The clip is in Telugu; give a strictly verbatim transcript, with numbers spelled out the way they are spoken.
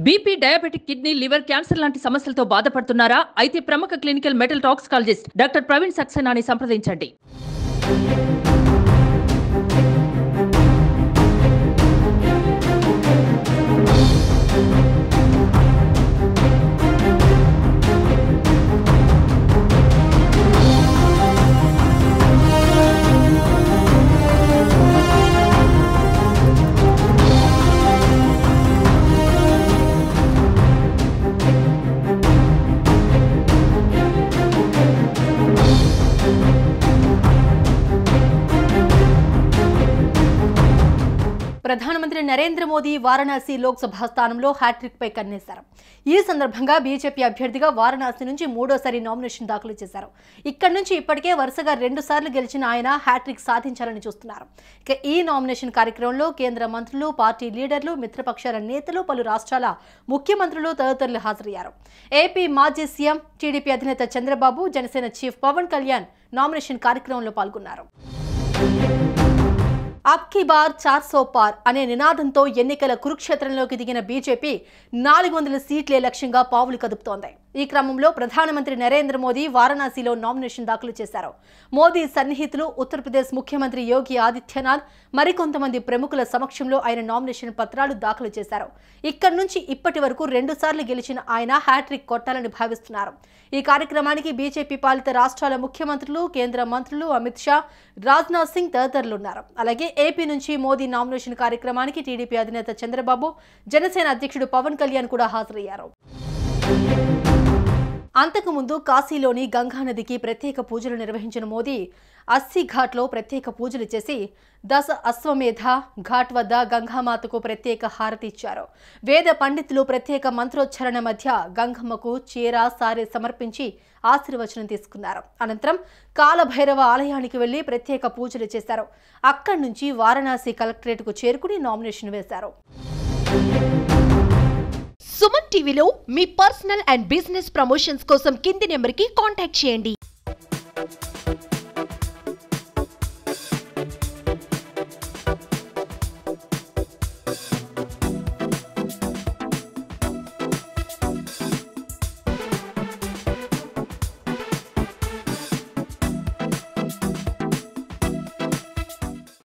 BP, diabetic, kidney, liver, cancer లాంటి సమస్యలతో బాధపడుతున్నారా? అయితే ప్రముఖ clinical metal toxicologist doctor Praveen సక్సేనాని సంప్రదించండి. ప్రధానమంత్రి నరేంద్ర మోదీ వారణాసి లోక్సభ స్థానంలో హ్యాట్రిక్ పై కన్నేశారు. ఈ సందర్భంగా బీజేపీ అభ్యర్థిగా వారణాసి నుంచి మూడోసారి నామినేషన్ దాఖలు చేశారు. ఇక్కడి నుంచి ఇప్పటికే వరుసగా రెండు సార్లు గెలిచిన ఆయన హ్యాట్రిక్ సాధించాలని చూస్తున్నారు. ఇక ఈ నామినేషన్ కార్యక్రమంలో కేంద్ర మంత్రులు, పార్టీ లీడర్లు, మిత్రపక్షాల నేతలు, పలు రాష్ట్రాల ముఖ్యమంత్రులు తదితరులు హాజరయ్యారు. ఏపీ మాజీ సీఎం, టీడీపీ అధినేత చంద్రబాబు, జనసేన చీఫ్ పవన్ కళ్యాణ్ నామినేషన్ కార్యక్రమంలో పాల్గొన్నారు. అబ్ కీ బార్ చార్ సో పార్ అనే నినాదంతో ఎన్నికల కురుక్షేత్రంలోకి దిగిన బీజేపీ నాలుగు వందల సీట్లే లక్ష్యంగా పావులు కదుపుతోంది. ఈ క్రమంలో ప్రధానమంత్రి నరేంద్ర మోదీ వారణాసిలో నామినేషన్ దాఖలు చేశారు. మోదీ సన్నిహితులు, ఉత్తరప్రదేశ్ ముఖ్యమంత్రి యోగి ఆదిత్యనాథ్, మరికొంతమంది ప్రముఖుల సమక్షంలో ఆయన నామినేషన్ పత్రాలు దాఖలు చేశారు. ఇక్కడి నుంచి ఇప్పటి వరకు రెండు సార్లు గెలిచిన ఆయన హ్యాట్రిక్ కొట్టాలని భావిస్తున్నారు. ఈ కార్యక్రమానికి బీజేపీ పాలిత రాష్ట్రాల ముఖ్యమంత్రులు, కేంద్ర మంత్రులు అమిత్ షా, రాజ్నాథ్ సింగ్ తదితరులు ఉన్నారు. అలాగే ఏపీ నుంచి మోదీ నామినేషన్ కార్యక్రమానికి టీడీపీ అధినేత చంద్రబాబు, జనసేన అధ్యక్షుడు పవన్ కళ్యాణ్ కూడా హాజరయ్యారు. అంతకుముందు కాశీలోని గంగానదికి ప్రత్యేక పూజలు నిర్వహించిన మోదీ అస్సీ ఘాట్లో ప్రత్యేక పూజలు చేసి దశ అశ్వమేధ ఘాట్ వద్ద గంగామాతకు ప్రత్యేక హారతి ఇచ్చారు. వేద పండితులు ప్రత్యేక మంత్రోచ్చరణ మధ్య గంగమ్మకు చీర, సారె సమర్పించి ఆశీర్వచనం తీసుకున్నారు. అనంతరం కాలభైరవ ఆలయానికి వెళ్లి ప్రత్యేక పూజలు చేశారు. అక్కడి నుంచి వారణాసి కలెక్టరేట్కు చేరుకుని నామినేషన్ వేశారు. సుమన్ టీవీలో మీ పర్సనల్ అండ్ బిజినెస్ ప్రమోషన్స్ కోసం కింది నెంబర్కి కాంటాక్ట్ చేయండి.